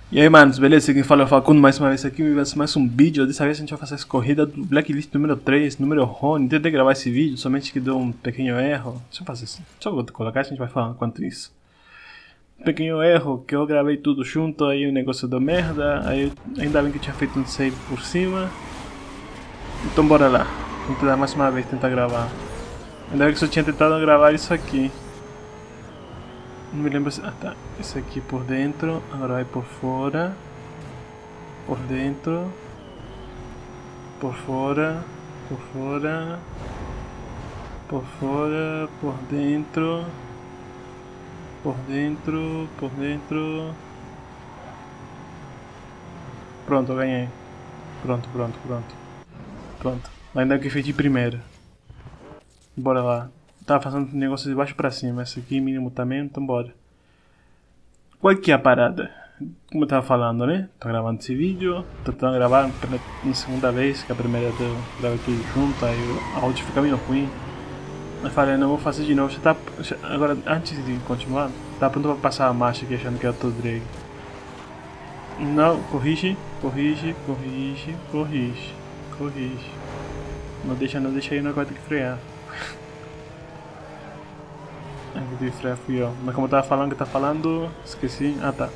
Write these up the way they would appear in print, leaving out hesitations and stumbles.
E aí, manos, beleza? Quem fala é o Facundo, mais uma vez aqui, mais um vídeo. Dessa vez a gente vai fazer essa corrida do Blacklist número 3, número Rony. Tentei gravar esse vídeo, somente que deu um pequeno erro. Deixa eu fazer assim, deixa eu colocar, a gente vai falando enquanto isso. Pequeno erro, que eu gravei tudo junto, aí o negócio deu merda. Aí ainda bem que eu tinha feito um save por cima. Então bora lá, vamos tentar mais uma vez tentar gravar. Ainda bem que eu só tinha tentado gravar isso aqui. Não me lembro se... Ah tá, esse aqui por dentro, agora vai por fora. Por dentro. Por fora. Por fora. Por fora. Por dentro. Por dentro. Por dentro. Pronto, eu ganhei. Pronto. Pronto. Ainda que fiz de primeira. Bora lá. Tava fazendo negócio de baixo pra cima. Esse aqui mínimo também, então bora. Qual que é a parada? Como eu tava falando, né? Tô gravando esse vídeo. Tô tentando gravar pela segunda vez, que a primeira eu gravei tudo junto, aí o áudio fica meio ruim. Eu falei, não, vou fazer de novo. Agora, antes de continuar, tá pronto pra passar a marcha aqui achando que eu tô drag. Não, corrige. Não deixa aí, não vai ter que frear. De freio fui eu. Mas como eu tava falando, esqueci. Ah tá.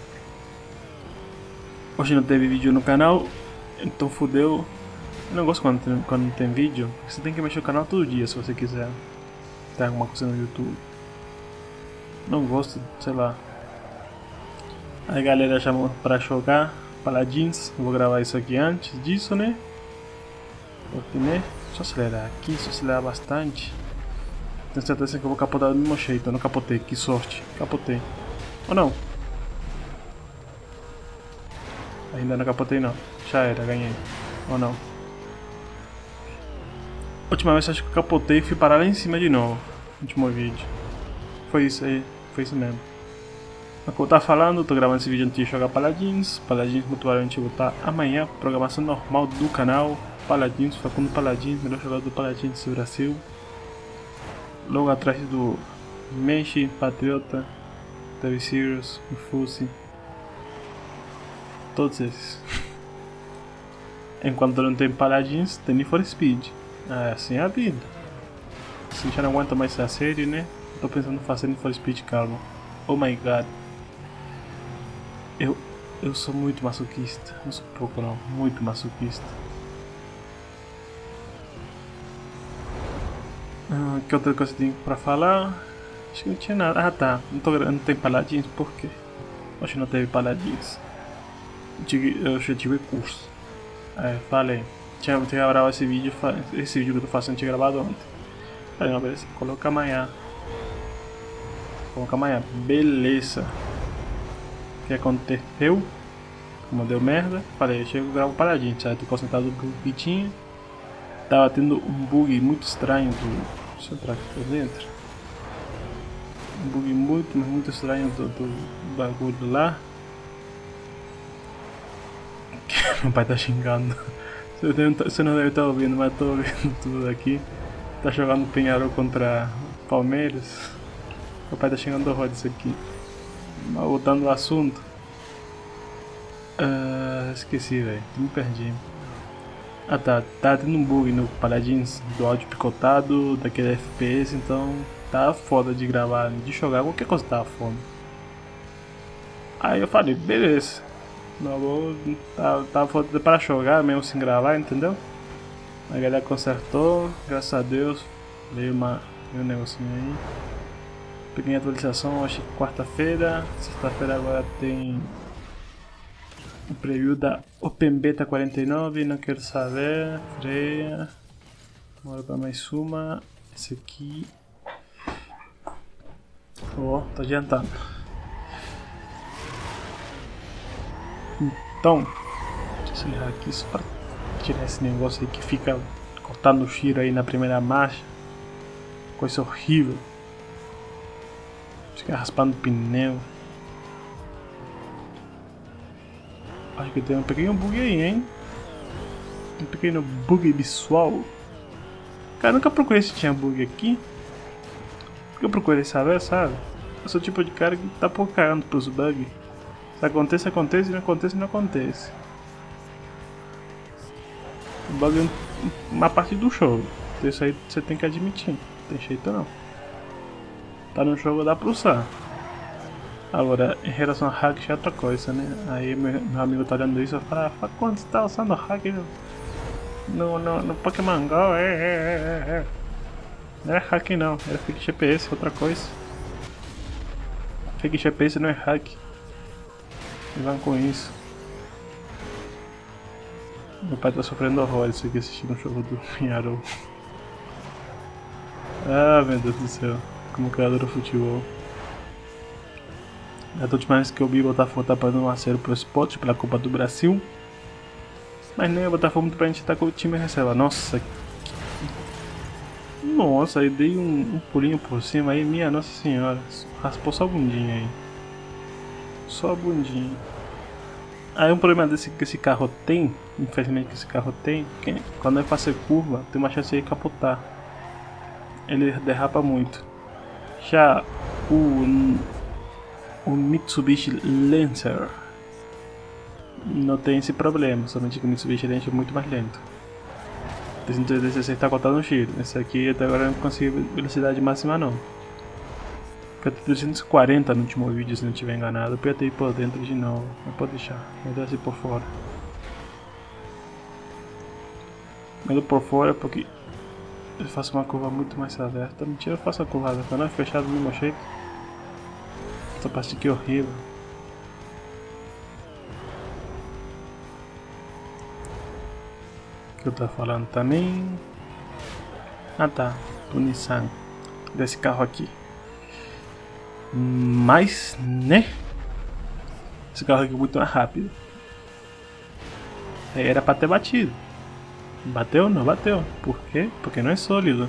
Hoje não teve vídeo no canal, então fudeu. Eu não gosto quando não tem vídeo, porque você tem que mexer no canal todo dia se você quiser ter alguma coisa no YouTube. Não gosto, sei lá. Aí a galera chamou pra jogar Paladins. Eu vou gravar isso aqui antes disso, né? Porque, né? Só acelerar aqui, só acelerar bastante. Tenho certeza que eu vou capotar do mesmo jeito. Eu não capotei, que sorte. Capotei. Ou não? Ainda não capotei não. Já era, ganhei. Ou não? Última vez acho que eu capotei e fui parar lá em cima de novo. Último vídeo. Foi isso aí. Foi isso mesmo. Mas como eu tava falando, eu tô gravando esse vídeo antes de jogar Paladins. Paladins muito provavelmente eu vou botar amanhã. Programação normal do canal. Paladins, Facundo Paladins, melhor jogador do Paladins do Brasil. Logo atrás do Menshi, Patriota, TV Series, Infuse, todos esses. Enquanto não tem Paladins, tem Need for Speed. Ah, assim é a vida. Se já não aguenta mais essa série, né? Tô pensando em fazer Need for Speed, calma. Oh my god. Eu sou muito masoquista. Não sou pouco não, muito masoquista. Que outra coisa tem pra falar? Acho que não tinha nada. Ah tá, não tem Paladins, por quê? Acho que não teve Paladins. Eu já tive curso. Falei. Tinha que gravar esse vídeo que eu tô fazendo, tinha gravado ontem. Falei, não, beleza, coloca amanhã. Beleza. O que aconteceu? Como deu merda, falei, eu chego e gravo Paladins, aí tô concentrado no que tinha. Tava tendo um bug muito estranho do... Deixa eu entrar aqui por dentro. Um bug muito estranho do bagulho lá. Meu pai tá xingando. Você não deve estar ouvindo, mas tô ouvindo tudo aqui. Tá jogando Penharol contra Palmeiras. Meu pai tá xingando o Rod isso aqui. Mas voltando ao assunto. Esqueci, velho. Me perdi. Ah tá tendo um bug no Paladins do áudio picotado, daquele FPS, então tá foda de gravar, de jogar, qualquer coisa tá foda. Aí eu falei, beleza, não vou, tá foda para jogar mesmo sem gravar, entendeu? A galera consertou, graças a Deus, veio um negocinho aí. Peguei a atualização, acho que quarta-feira, sexta-feira agora tem o preview da Open Beta 49, não quero saber, freia. Bora pra mais uma. Esse aqui. Tá adiantando. Então, deixa eu acelerar aqui só pra tirar esse negócio aí que fica cortando o giro aí na primeira marcha. Coisa horrível. Fica raspando o pneu. Acho que tem um pequeno bug aí, hein? Um pequeno bug visual. Cara, nunca procurei se tinha bug aqui. Porque eu procurei saber, sabe? Eu sou o tipo de cara que tá pouco cagando pros bugs. Acontece, acontece, não acontece, não acontece. O bagulho é uma parte do jogo. Isso aí você tem que admitir. Não tem jeito não. Tá no jogo, dá pra usar. Agora, em relação a hack já é outra coisa, né? Aí meu amigo tá olhando isso e fala, quando você tá usando hack no Pokémon GO? Não é hack não, era fake GPS, outra coisa. Fake GPS não é hack. E vão com isso. Meu pai tá sofrendo horrores aqui assistindo o jogo do Pinharol. Ah, meu Deus do céu. Como criador do futebol. A última vez que eu vi o Botafogo tá perdendo 1-0 pro Sport pela Copa do Brasil. Mas nem o Botafogo muito pra gente estar com o time reserva. Nossa. Nossa, aí dei um pulinho por cima aí, minha nossa senhora. Raspou só a bundinha aí. Só a bundinha. Aí um problema desse que esse carro tem, infelizmente que esse carro tem, que quando ele fazer curva, tem uma chance de capotar. Ele derrapa muito. Já o Mitsubishi Lancer não tem esse problema, somente que o Mitsubishi Lancer é muito mais lento. O 316 está contando no giro, esse aqui até agora não consigo velocidade máxima não. Porque eu tenho 340 no último vídeo, se não estiver enganado, eu ia ir por dentro de novo, mas pode deixar, melhor assim por fora. Melhor por fora porque eu faço uma curva muito mais aberta, mentira, eu faço a curva aberta, não é fechado do mesmo jeito. Essa parte aqui é horrível. O que eu tô falando também? Ah tá, do Nissan, desse carro aqui. Mas, né? Esse carro aqui é muito mais rápido. Aí era pra ter batido. Bateu? Não bateu. Por quê? Porque não é sólido.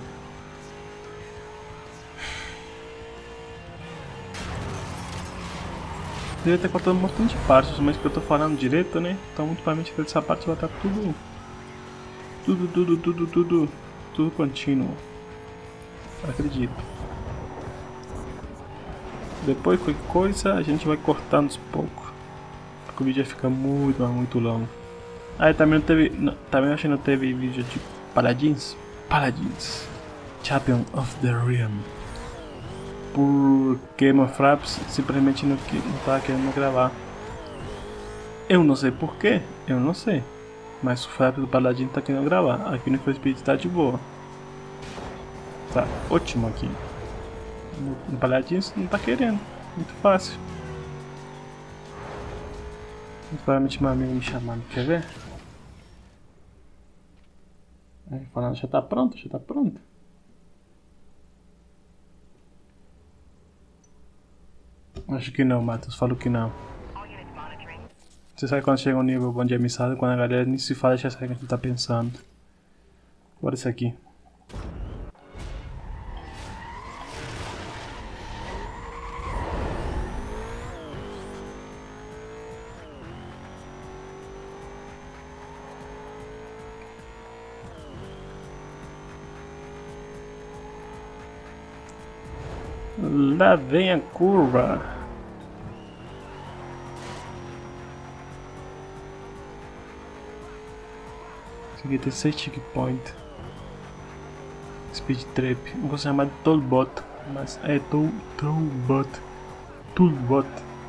Deveria ter cortado um montão de partes, mas que eu tô falando direito, né? Então muito provavelmente dessa parte vai estar tudo contínuo. Acredito. Depois qualquer coisa a gente vai cortando aos poucos. Porque o vídeo vai ficar muito, mas muito longo. Aí também não teve. Também acho que não teve vídeo de Paladins. Paladins. Champion of the Realm. Porque meu Fraps simplesmente não tava querendo gravar. Eu não sei porquê, eu não sei. Mas o Fraps do Paladin tá querendo gravar. Aqui no Speed tá de boa. Tá ótimo aqui. No Paladin não tá querendo. Muito fácil. Provavelmente meu amigo me chamando, quer ver? Aí falando, já tá pronto, já tá pronto. Acho que não, Matheus, falou que não. Você sabe quando chega um nível bom de amizade, quando a galera nem se fala, já sabe o que a gente tá pensando. Bora esse aqui. Lá vem a curva. Esse aqui tem 6 checkpoints. Speed Trap. Não vou chamar de Tollbot, mas é Tollbot. Tollbot.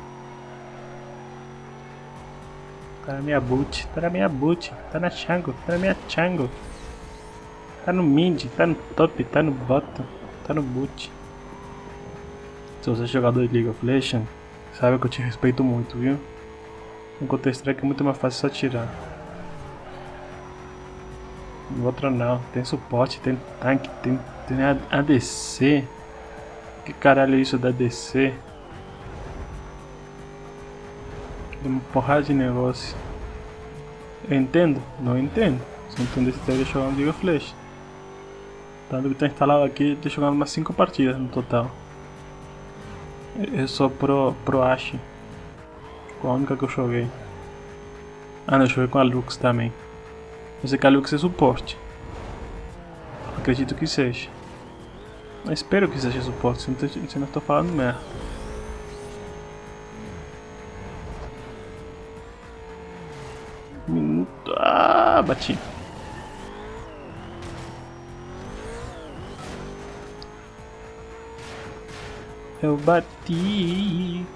Tá na minha boot, tá na minha boot, tá na Chango, tá na minha Chango. Tá no mid, tá no top, tá no bottom, tá no boot. Se você é jogador de League of Legends, sabe que eu te respeito muito, viu? No Counter Strike é muito mais fácil só tirar. No outro não, tem suporte, tem tanque, tem ADC. Que caralho é isso da ADC? Tem uma porrada de negócio. Eu entendo? Não entendo. Se não entender, você deveria jogar no League of Legends. Tanto que tá instalado aqui, tô jogando umas 5 partidas no total. Eu sou pro Ashe. Com a única que eu joguei. Ah não, eu joguei com a Lux também. Eu sei que a Lux é suporte. Acredito que seja. Eu espero que seja suporte, se não estou falando merda. Ah, bati. Eu bati.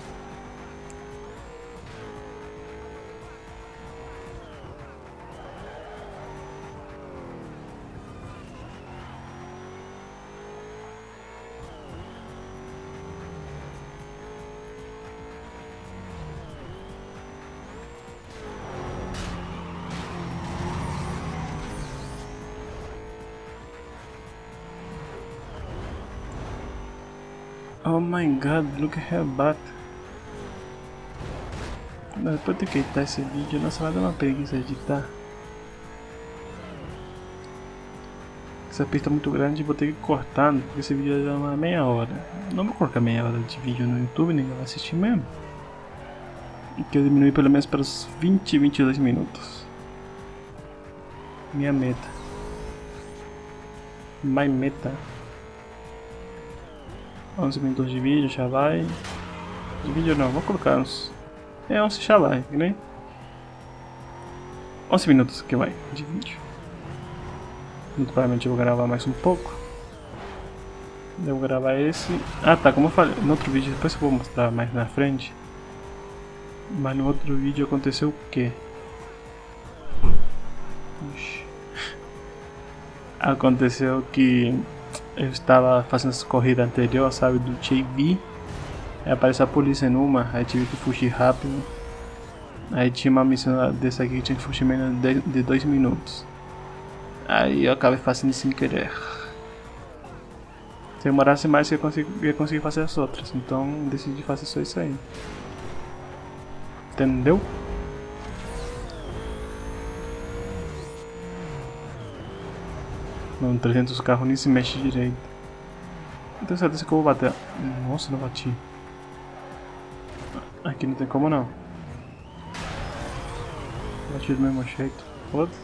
Oh my god, look at her butt. Depois eu tenho que editar esse vídeo, nossa, vai dar uma preguiça de editar. Essa pista é muito grande e vou ter que ir cortando, porque esse vídeo vai dar uma meia hora. Não vou colocar meia hora de vídeo no YouTube, ninguém vai assistir mesmo. E que eu diminui pelo menos para os 20, 22 minutos. Minha meta. My meta. 11 minutos de vídeo, já vai. De vídeo não, vou colocar uns. É 11 já vai, né? 11 minutos que vai de vídeo. Muito provavelmente eu vou gravar mais um pouco. Eu vou gravar esse. Ah tá, como eu falei no outro vídeo, depois eu vou mostrar mais na frente. Mas no outro vídeo aconteceu o quê? Ixi. Aconteceu que eu estava fazendo essa corrida anterior, sabe, do JV. Aí apareceu a polícia numa, aí tive que fugir rápido. Aí tinha uma missão dessa aqui que tinha que fugir menos de 2 minutos. Aí eu acabei fazendo sem querer. Se eu demorasse mais eu ia conseguir fazer as outras, então decidi fazer só isso aí. Entendeu? Não, 300 carros nem se mexe direito. Não tenho certeza que eu vou bater. Nossa, não bati. Aqui não tem como não. Bati do mesmo jeito. Foda-se.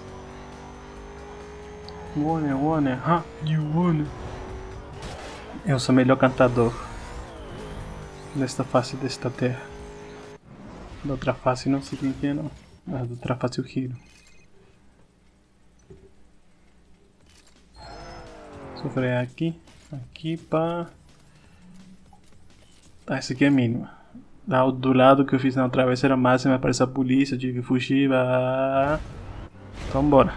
Warner, ha, you wanna. Eu sou o melhor cantador nesta face desta terra. Da outra face não sei quem que é não. Mas da outra face eu quero. Vou frear aqui. Aqui pá. Tá, essa aqui é a mínima. Do lado que eu fiz na travesseira máxima apareceu a polícia, eu tive que fugir. Então bora.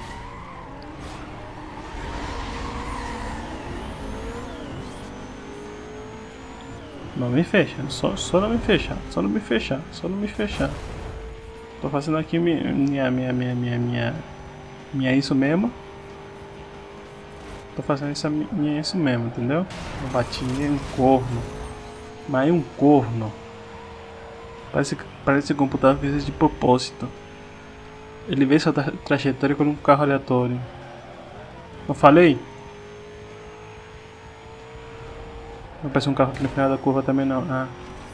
Não me fecha, só não me fechar, só não me fechar, só não me fechar. Tô fazendo aqui minha isso mesmo. Tô fazendo isso mesmo, entendeu? Eu bati em um corno. Mas um corno. Parece que o computador fez isso de propósito. Ele vê sua trajetória com um carro aleatório. Eu falei? Não parece um carro aqui no final da curva também não. Ah.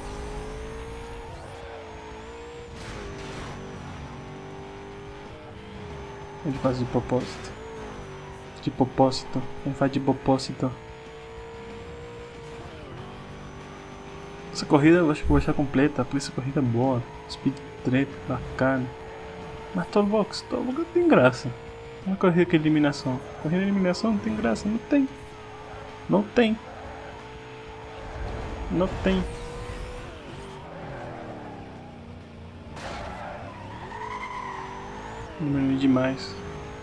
Ele faz de propósito. De propósito. Ele faz de propósito. Essa corrida eu acho que vou deixar completa, porque essa corrida é boa. Speed trap, bacana. Mas Tollbox não tem graça. Uma corrida com eliminação. Corrida de eliminação não tem graça, não tem. Não tem. Não tem. Diminui demais.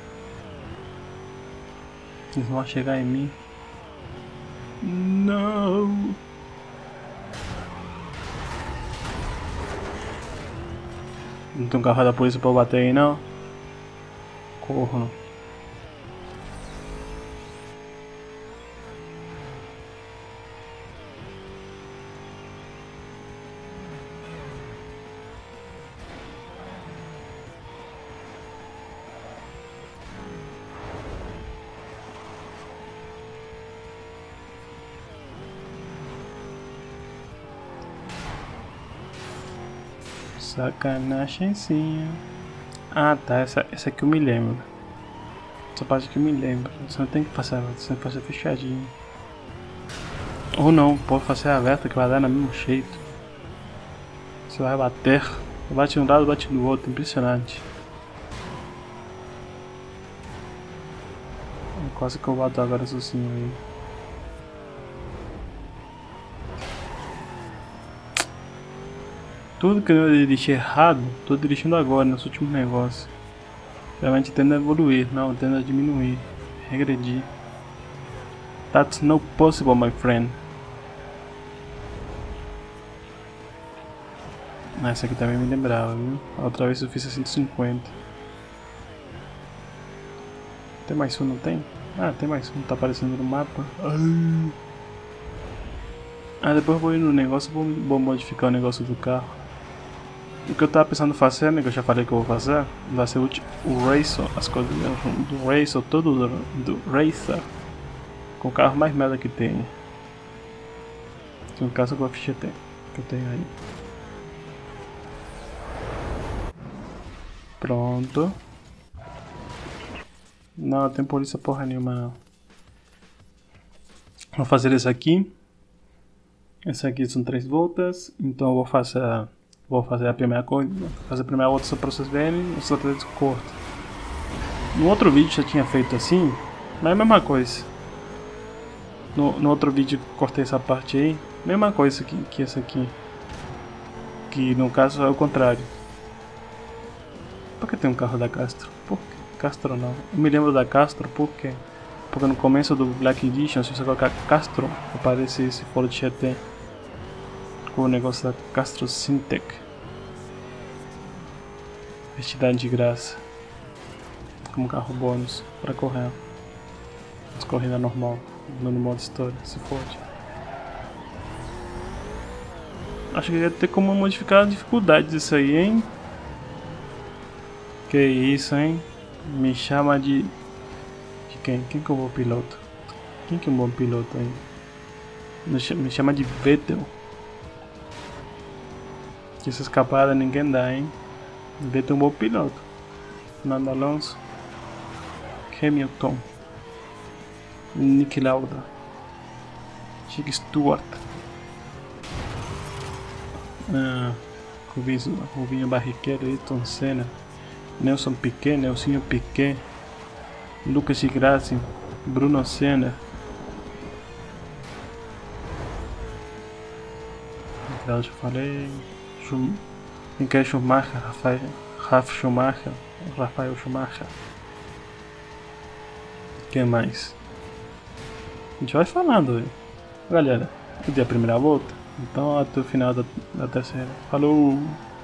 Eles vão chegar em mim. Não. Não tem um carro da polícia pra eu bater aí não. Corno. Sacanagemzinha. Ah tá, essa aqui eu me lembro. Essa parte aqui eu me lembro. Você não tem que passar, você tem que fazer fechadinho. Ou não, pode fazer aberta que vai dar no mesmo jeito. Você vai bater. Bate de um lado, bate do outro, impressionante. Quase que eu bato agora sozinho aí. Tudo que eu dirigi errado, tô dirigindo agora, nos últimos negócios. Realmente tendo a evoluir, não, tendo a diminuir, regredir. That's not possible, my friend. Essa aqui também me lembrava, viu? A outra vez eu fiz a 150. Tem mais um, não tem? Ah, tem mais um, tá aparecendo no mapa. Ah, depois eu vou ir no negócio, vou modificar o negócio do carro. O que eu tava pensando fazer, né, que eu já falei que eu vou fazer, vai ser o Racer, as coisas do Racer, todo do Racer, com o carro mais merda que tem. No caso com a ficha que eu tenho aí. Pronto. Não tem polícia porra nenhuma não. Vou fazer esse aqui. Esse aqui são 3 voltas, então eu vou fazer a primeira coisa, fazer a primeira volta só para vocês verem, os outros corto. No outro vídeo já tinha feito assim, mas é a mesma coisa. No outro vídeo cortei essa parte aí, mesma coisa que essa aqui. Que no caso é o contrário. Por que tem um carro da Castro? Por que? Castro não. Eu me lembro da Castro, por quê? Porque no começo do Black Edition, se você colocar Castro, aparece esse Ford GT. Com o negócio da Castro Syntec. Vestidade de graça. Como carro bônus para correr. As corridas normal. No modo história, se fode. Acho que ia ter como modificar a dificuldade disso aí, hein? Que isso, hein? Me chama de quem? Quem que é o bom piloto? Quem que é um bom piloto aí? Me chama de Vettel. Que essa escapada ninguém dá, hein? Vettel é um bom piloto. Fernando Alonso. Hamilton. Nick Lauda. Chick Stewart. Rubinho Barrichello, Ayrton Senna. Nelson Piquet, Nelsinho Piquet. Lucas de Grassi. Bruno Senna. Eu já falei. Michael Schumacher, Rafael Schumacher. Quem mais? A gente vai falando, véio. Galera, eu dei a primeira volta, então até o final da terceira. Falou!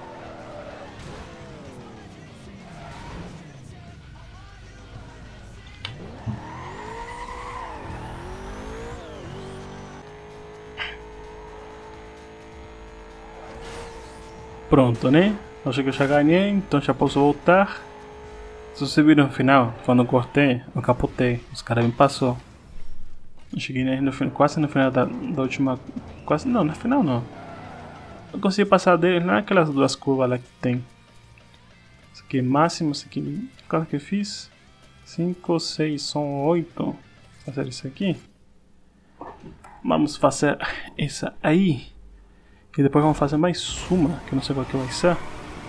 Pronto, né? Acho que eu já ganhei, então já posso voltar. Se você viu no final, quando eu cortei, eu capotei. Os caras me passou. Eu cheguei quase no final da última... Quase não, no final não. Eu consegui passar deles naquelas 2 curvas lá que tem. Isso aqui é máximo, isso aqui... Quanto que eu fiz? 5, 6, são 8. Vou fazer isso aqui. Vamos fazer essa aí. E depois vamos fazer mais uma, que eu não sei qual que vai ser.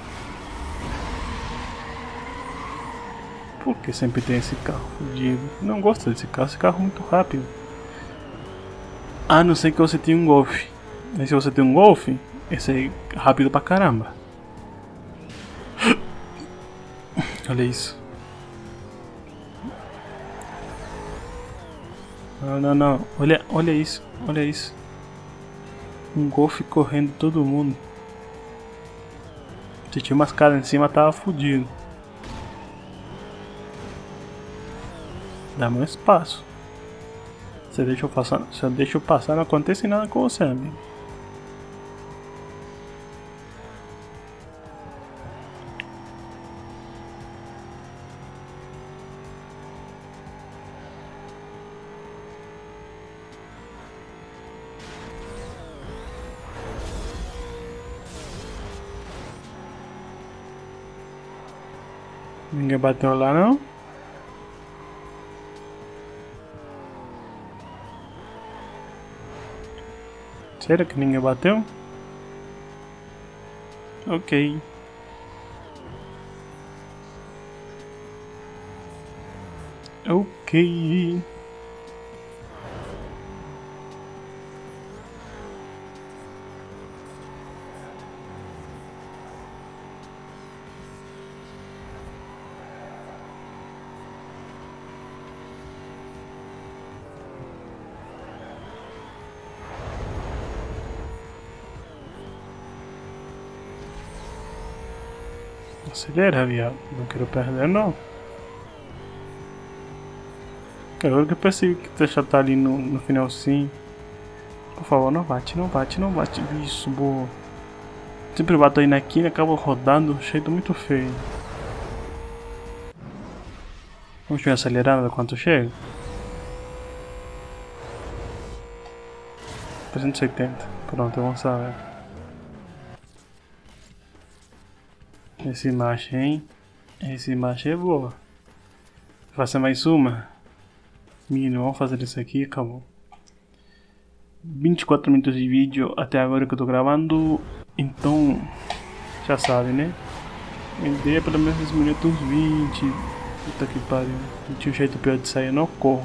Por que sempre tem esse carro fudido? Não gosto desse carro, esse carro é muito rápido. A não ser que você tenha um Golf. E se você tem um Golf, esse aí é rápido pra caramba. Olha isso. Não. Olha isso. Olha isso. Um Golf correndo todo mundo. Se tinha umas caras em cima, tava fudido. Dá meu espaço. Se eu deixo eu passar, não acontece nada com você, amigo. Ninguém bateu lá não? Será que ninguém bateu? Ok. Ok. Acelera, viado. Não quero perder, não. Agora que eu percebi que tu já tá ali no finalzinho. Por favor, não bate, não bate, não bate. Isso, boa. Sempre bato aí na quina, acabo rodando. Um jeito muito feio. Vamos ver acelerando quanto chega. 380. Pronto, vamos ver. Esse macho, hein? Esse macho é boa. Vou fazer mais uma. Menino, vamos fazer isso aqui e acabou. 24 minutos de vídeo até agora que eu tô gravando. Então, já sabe, né? A ideia é pelo menos esse minuto uns 20. Puta que pariu. Não tinha um jeito pior de sair, eu não corro.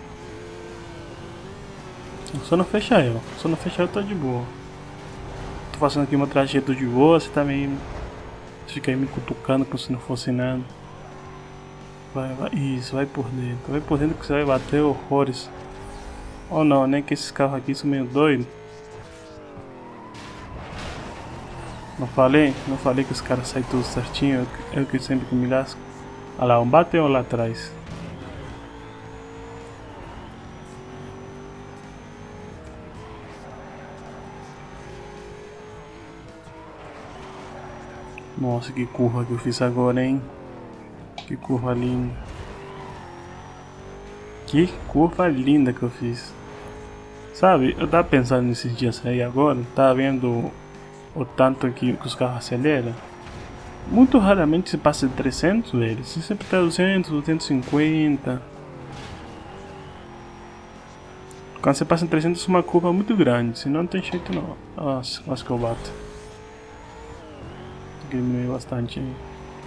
Só não fecha eu. Só não fecha eu tô de boa. Tô fazendo aqui uma trajeto de boa, você tá meio... Fica aí me cutucando como se não fosse nada. Vai, vai, isso, vai por dentro. Vai por dentro que você vai bater horrores. Ou não, né? Que esses carros aqui são meio doidos. Não falei? Não falei que os caras saem tudo certinho. Eu que sempre me lasco. Olha lá, um bateu lá atrás. Nossa, que curva que eu fiz agora, hein? Que curva linda. Que curva linda que eu fiz. Sabe, eu tava pensando nesses dias aí agora. Tava vendo o tanto que os carros aceleram. Muito raramente se passa de 300, velho. Se sempre tá 200, 250. Quando você passa em 300 é uma curva muito grande. Senão não tem jeito não. Nossa, quase que eu bato. Diminuiu bastante aí.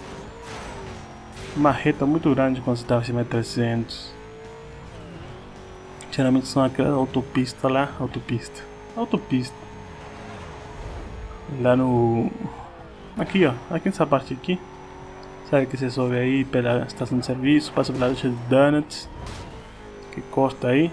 Uma reta muito grande quando você tá acima de 300. Geralmente são aquelas autopistas lá. Autopista. Lá no... Aqui ó, aqui nessa parte aqui. Sabe que você sobe aí pela estação de serviço, passa pela loja de donuts, que corta aí.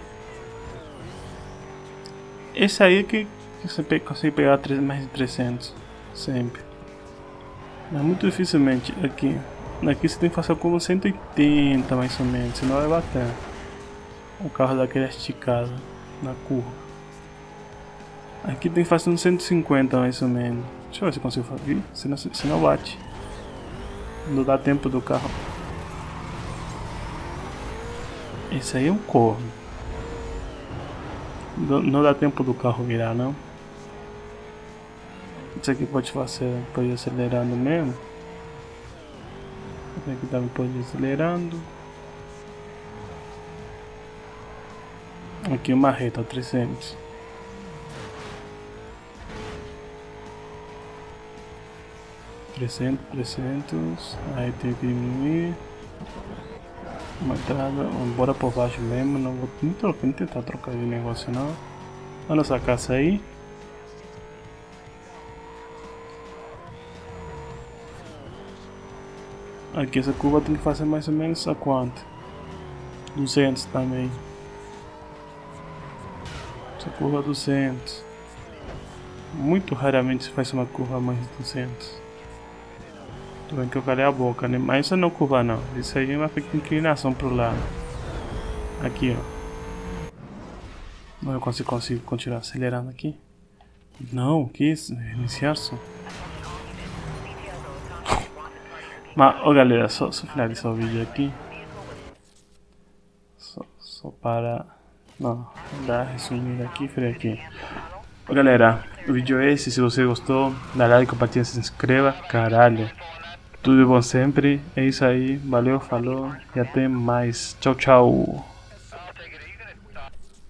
Esse aí é que você consegue pegar mais de 300, sempre. Mas muito dificilmente aqui. Aqui você tem que fazer como 180 mais ou menos, senão vai bater. O carro daquele esticado na curva. Aqui tem que fazer uns 150 mais ou menos. Deixa eu ver se eu consigo fazer, senão bate. Não dá tempo do carro. Esse aí é um corno. Não dá tempo do carro virar, não. Isso aqui pode ir acelerando mesmo. Esse aqui também pode ir acelerando. Aqui uma reta, 300. Aí tem que diminuir. Uma entrada, bora por baixo mesmo, não vou nem tentar trocar de negócio não. Olha essa caça aí. Aqui essa curva tem que fazer mais ou menos a quanto? 200 também. Essa curva 200. Muito raramente se faz uma curva mais de 200. Tô vendo que eu calei a boca, né? Mas isso não é curva não. Isso aí vai ficar inclinação pro lado. Aqui, ó. Não, eu consigo continuar acelerando aqui. Não, que isso? Iniciar só. Mas, ó galera, só finalizar o vídeo aqui. Só para... Não, dar resumir aqui, freio aqui. Ó galera, o vídeo é esse. Se você gostou, dá like, compartilha, se inscreva. Caralho. Tudo de bom sempre. É isso aí. Valeu, falou e até mais. Tchau, tchau.